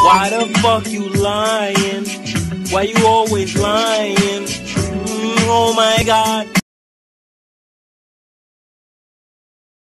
Why the fuck you lying? Why you always lying? Oh my God.